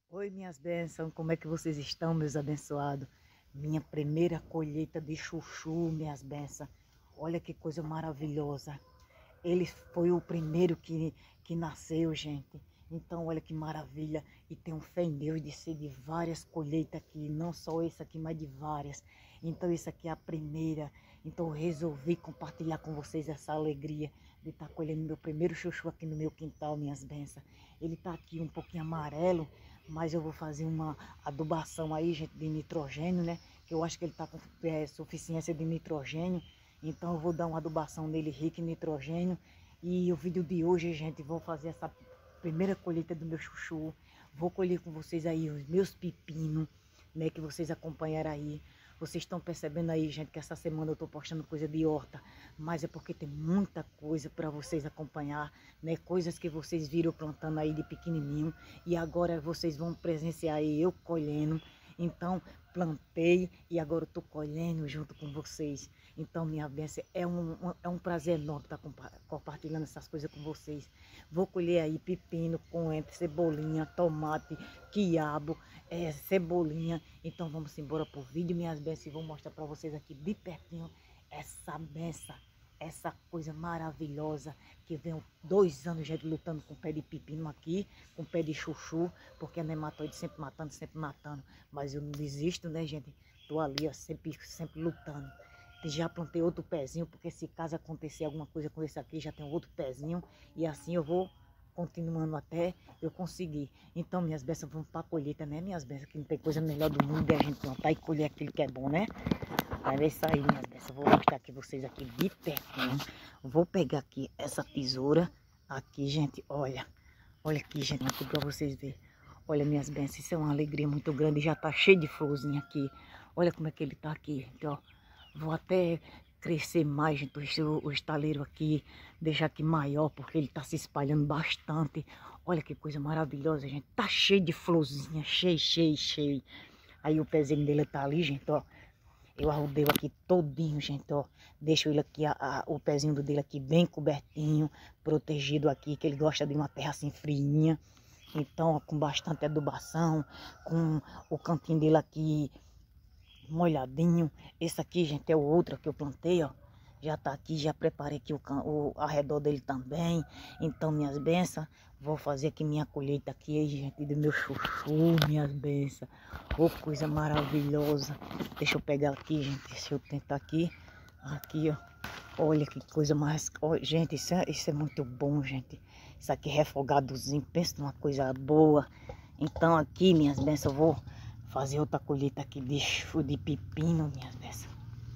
Oi, minhas bênçãos, como é que vocês estão, meus abençoados? Minha primeira colheita de chuchu, minhas bênçãos. Olha que coisa maravilhosa. Ele foi o primeiro que nasceu, gente. Então, olha que maravilha. E tenho fé em Deus de ser de várias colheitas aqui. Não só esse aqui, mas de várias. Então, isso aqui é a primeira. Então, eu resolvi compartilhar com vocês essa alegria de estar colhendo meu primeiro chuchu aqui no meu quintal, minhas bênçãos. Ele está aqui um pouquinho amarelo, mas eu vou fazer uma adubação aí, gente, de nitrogênio, né? Que eu acho que ele está com suficiência de nitrogênio. Então eu vou dar uma adubação nele rica em nitrogênio. E o vídeo de hoje, gente, vou fazer essa primeira colheita do meu chuchu. Vou colher com vocês aí os meus pepinos, né, que vocês acompanharam aí. Vocês estão percebendo aí, gente, que essa semana eu estou postando coisa de horta, mas é porque tem muita coisa para vocês acompanhar, né? Coisas que vocês viram plantando aí de pequenininho e agora vocês vão presenciar aí eu colhendo. Então, plantei e agora eu estou colhendo junto com vocês. Então, minha bênção, é um prazer enorme estar compartilhando essas coisas com vocês. Vou colher aí pepino, coentro, cebolinha, tomate, quiabo, cebolinha. Então, vamos embora pro vídeo, minhas bênçãos, e vou mostrar para vocês aqui de pertinho essa bênção, essa coisa maravilhosa que vem 2 anos já lutando com pé de pepino aqui, com pé de chuchu, porque a nematóide sempre matando. Mas eu não desisto, né, gente? Tô ali, ó, sempre lutando. Já plantei outro pezinho, porque se caso acontecer alguma coisa com esse aqui, já tem outro pezinho. E assim eu vou continuando até eu conseguir. Então, minhas bênçãos, vamos para a colheita, né, minhas bênçãos? Que não tem coisa melhor do mundo é a gente plantar e colher aquilo que é bom, né? Aí é isso aí, minhas bênçãos. Vou mostrar aqui vocês aqui de pertinho. Vou pegar aqui essa tesoura. Aqui, gente, olha. Olha aqui, gente, aqui para vocês verem. Olha, minhas bênçãos, isso é uma alegria muito grande. Já tá cheio de florzinha aqui. Olha como é que ele tá aqui, gente, ó. Vou até crescer mais, gente, o estaleiro aqui, deixar aqui maior, porque ele tá se espalhando bastante. Olha que coisa maravilhosa, gente. Tá cheio de florzinha, cheio. Aí o pezinho dele tá ali, gente, ó. Eu arrudei aqui todinho, gente, ó. Deixo ele aqui, o pezinho dele aqui bem cobertinho, protegido aqui, que ele gosta de uma terra assim friinha. Então, ó, com bastante adubação, com o cantinho dele aqui molhadinho. Esse aqui, gente, é o outro que eu plantei, ó. Já tá aqui, já preparei aqui o arredor dele também. Então, minhas bênçãos, vou fazer aqui minha colheita aqui, gente, do meu chuchu, minhas bênçãos. Oh, coisa maravilhosa. Deixa eu pegar aqui, gente, se eu tentar aqui. Aqui, ó. Olha que coisa mais... Oh, gente, isso é muito bom, gente. Isso aqui é refogadozinho, pensa numa coisa boa. Então, aqui, minhas bênçãos, eu vou fazer outra colheita aqui de pepino, minhas bênçãos.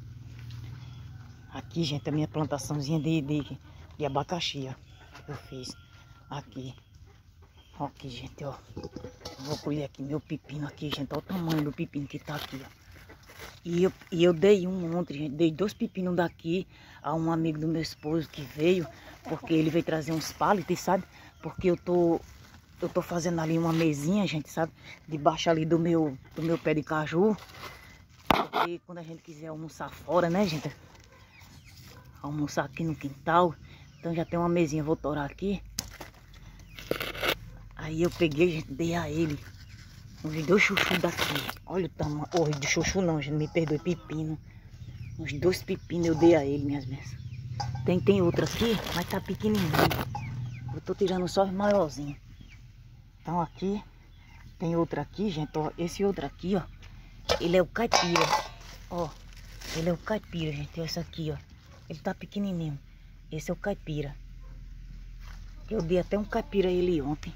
Aqui, gente, a minha plantaçãozinha de abacaxi, ó, que eu fiz aqui. Ó, aqui, gente, ó. Vou colher aqui meu pepino aqui, gente. Olha o tamanho do pepino que tá aqui, ó. E eu dei ontem, gente. Dei 2 pepinos daqui a um amigo do meu esposo que veio, porque ele veio trazer uns palitos, sabe? Porque eu tô fazendo ali uma mesinha, gente, sabe? Debaixo ali do meu pé de caju. Porque quando a gente quiser almoçar fora, né, gente? Almoçar aqui no quintal. Então já tem uma mesinha, vou torar aqui. Aí eu peguei, gente, dei a ele uns 2 chuchu daqui. Olha o tamanho. Oh, de chuchu não, gente, me perdoe, pepino. Uns 2 pepinos eu dei a ele, minhas bênçãos. Tem outra aqui, mas tá pequenininho. Eu tô tirando só os maiorzinhos. Então aqui, tem outra aqui, gente, ó. Esse outro aqui, ó. Ele é o caipira. Ó, ele é o caipira, gente. Esse aqui, ó. Ele tá pequenininho. Esse é o caipira. Eu dei até um caipira a ele ontem.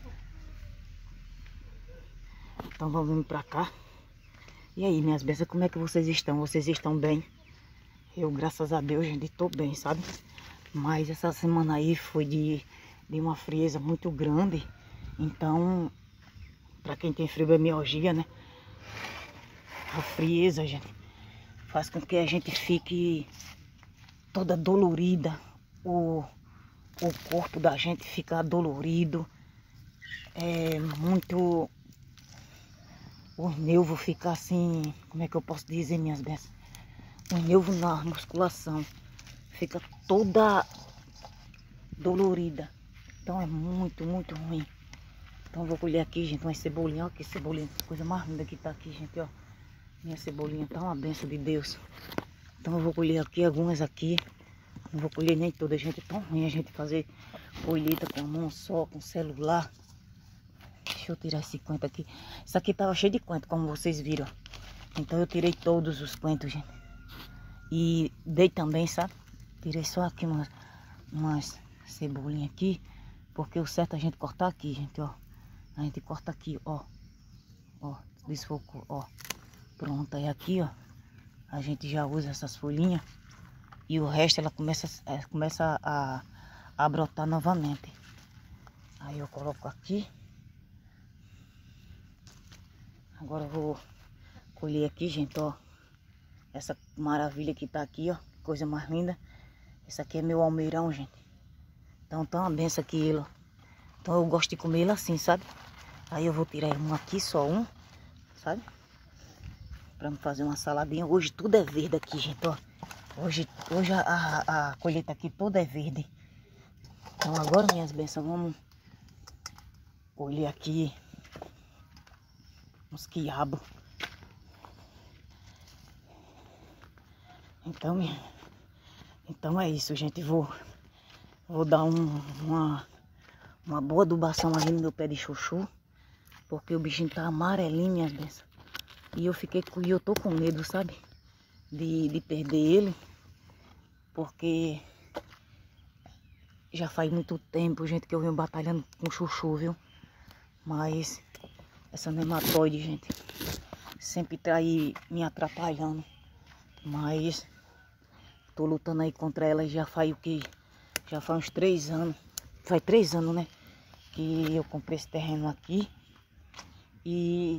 Então vamos vir pra cá. E aí, minhas bênçãos, como é que vocês estão? Vocês estão bem? Eu, graças a Deus, gente, tô bem, sabe? Mas essa semana aí foi de uma frieza muito grande. Então, pra quem tem fibromialgia, né? A frieza, gente, faz com que a gente fique toda dolorida. O corpo da gente fica dolorido. É muito... Os nervos ficam assim... Como é que eu posso dizer, minhas bênçãos? Os nervos na musculação fica toda dolorida. Então é muito ruim. Então eu vou colher aqui, gente, uma cebolinha. Olha que cebolinha, que coisa mais linda que tá aqui, gente, ó. Minha cebolinha tá uma benção de Deus. Então eu vou colher aqui algumas aqui. Não vou colher nem todas, gente. É tão ruim a gente fazer colheita com a mão só, com celular. Deixa eu tirar esse coentro aqui. Isso aqui tava cheio de coentro, como vocês viram. Então eu tirei todos os coentros, gente. E dei também, sabe? Tirei só aqui umas cebolinhas aqui. Porque o certo é a gente cortar aqui, gente, ó. A gente corta aqui, ó. Ó, desfocou, ó. Pronto, aí aqui, ó. A gente já usa essas folhinhas. E o resto ela começa a brotar novamente. Aí eu coloco aqui. Agora eu vou colher aqui, gente, ó. Essa maravilha que tá aqui, ó. Coisa mais linda. Esse aqui é meu almeirão, gente. Então tá uma benção aqui ele, ó. Então eu gosto de comer ele assim, sabe? Aí eu vou tirar um aqui, só um, sabe? Pra me fazer uma saladinha. Hoje tudo é verde aqui, gente, ó. Hoje a colheita aqui toda é verde. Então agora, minhas bênçãos, vamos colher aqui uns quiabos. Então é isso, gente. Vou dar uma boa adubação ali no meu pé de chuchu. Porque o bichinho tá amarelinho, minhas bênçãos. E eu tô com medo, sabe? De perder ele. Porque já faz muito tempo, gente, que eu venho batalhando com chuchu, viu? Mas essa nematóide, gente, sempre tá aí me atrapalhando. Mas tô lutando aí contra ela já faz o que? Já faz uns 3 anos. Faz 3 anos, né? Que eu comprei esse terreno aqui. E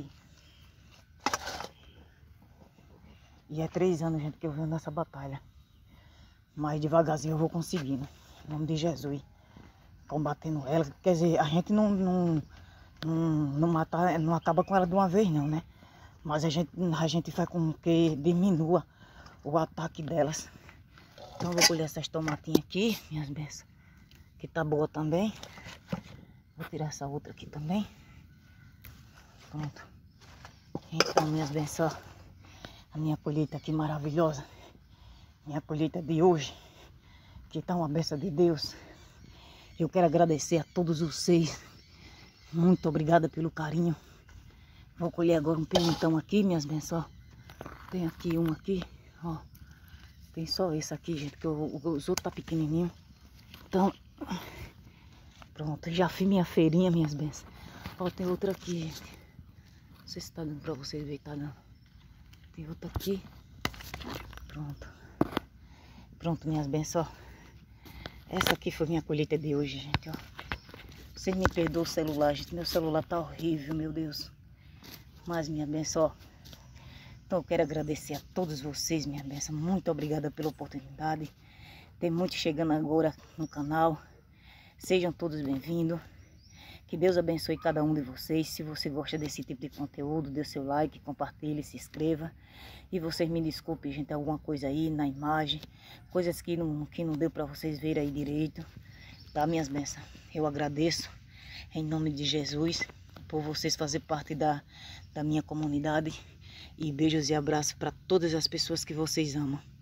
é 3 anos, gente, que eu venho nessa batalha. Mas devagarzinho eu vou conseguindo. Em nome de Jesus. Combatendo ela. Quer dizer, a gente não mata, não acaba com ela de uma vez não, né? Mas a gente faz com que diminua o ataque delas. Então eu vou colher essas tomatinhas aqui, minhas bênçãos. Que tá boa também. Vou tirar essa outra aqui também. Pronto. Então, minhas bênçãos, a minha colheita aqui maravilhosa. Minha colheita de hoje, que tá uma bênção de Deus. Eu quero agradecer a todos vocês. Muito obrigada pelo carinho. Vou colher agora um pimentão aqui, minhas bênçãos. Tem aqui um aqui, ó. Tem só esse aqui, gente, que os outros tá pequenininho. Então, pronto, já fiz minha feirinha, minhas bênçãos. Ó, tem outra aqui, gente. Não sei se tá dando pra vocês verem, tá dando. Tem outra aqui. Pronto. Pronto, minhas bênçãos, ó. Essa aqui foi minha colheita de hoje, gente, ó. Vocês me perdoam o celular, gente. Meu celular tá horrível, meu Deus. Mas, minha bênção, ó. Então eu quero agradecer a todos vocês, minha bênção. Muito obrigada pela oportunidade. Tem muito chegando agora no canal. Sejam todos bem-vindos. Que Deus abençoe cada um de vocês. Se você gosta desse tipo de conteúdo, dê seu like, compartilhe, se inscreva. E vocês me desculpem, gente, alguma coisa aí na imagem. Coisas que não deu para vocês verem aí direito. Tá, minhas bênçãos? Eu agradeço em nome de Jesus por vocês fazerem parte da minha comunidade. E beijos e abraços para todas as pessoas que vocês amam.